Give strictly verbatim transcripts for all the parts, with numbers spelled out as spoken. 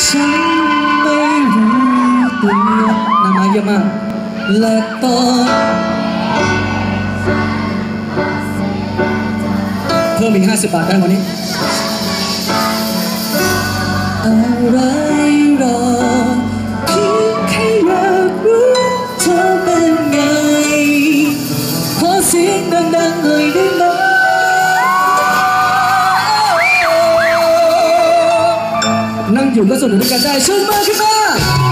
ฉันไม่รู้ตัวนำมาเยอะมากและตอนเพิ่มอีกห้าสิบบาทได้วันนี้อะไรรอเพียงแค่อยากรู้เธอเป็นไงขอเสียงดังๆหน่อยได้ไหมนั่งอยู่ก็สนุกด้วยกันได้ชื่นมากขึ้นมา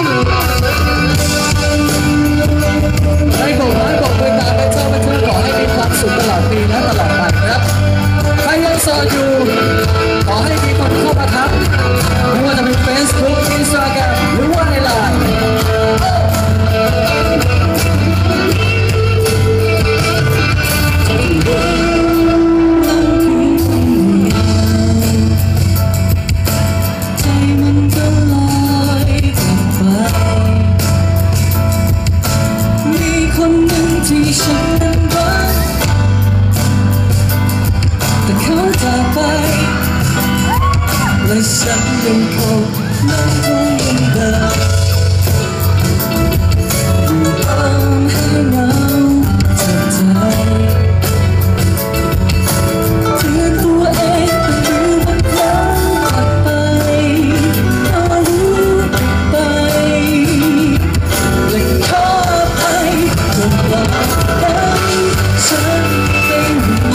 ให้บอกให้บอกด้วยตาให้เจ้าให้เธอขอให้มีความสุขตลอดปีและตลอดไปนะครับใครยังโสดอยู่ขอให้มีคนเข้ามาทักไม่ว่าจะเป็น Facebook Instagram หรือว่าในไลน์ที่ฉันนั้นรักแต่เขาจากไปและฉันยังคงนั่งคงยังเดินอยู่อ้อมให้เราเจ็บใจเตือนตัวเองแต่ดูมันพลั้งผ่านไปเอารู้ไปและขอไปจนกว่าฉันไม่รู้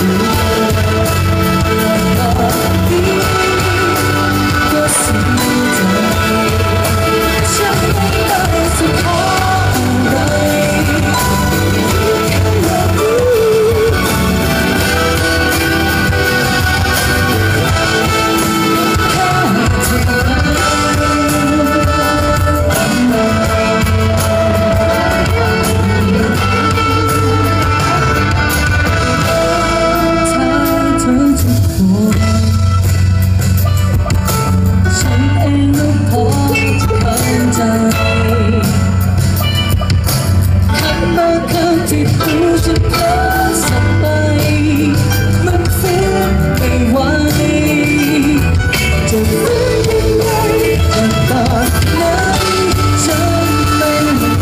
ตอนนี้ก็เสียใจฉันไม่ได้จะขออะไรแค่อยากรู้แค่เธอที่รู้ฉันเพ้อสับไปมันฟื้นไม่ไหวจะฟื้นยังไงจากตอนนั้นฉันไม่รู้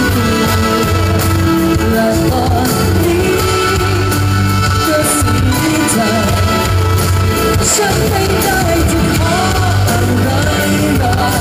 และตอนนี้ก็เสียใจฉันไม่ได้จะขออะไรหรอก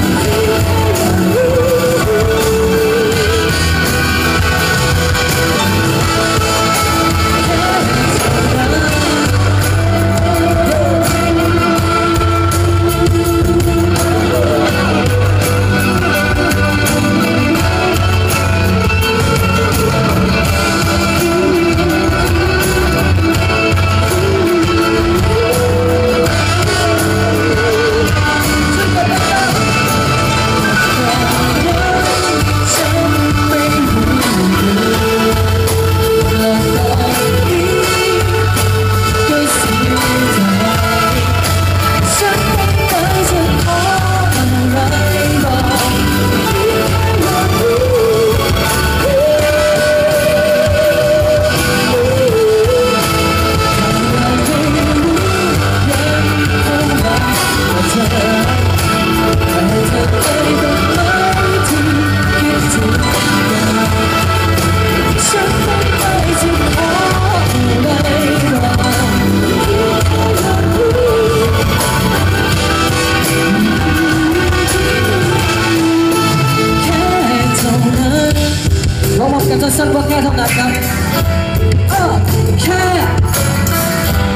สั้นๆว่าแค่เท่านั้นครับเออแค่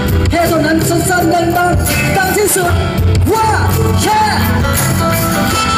แค่เท่านั้นสั้นๆดังๆดังที่สุดว่าแค่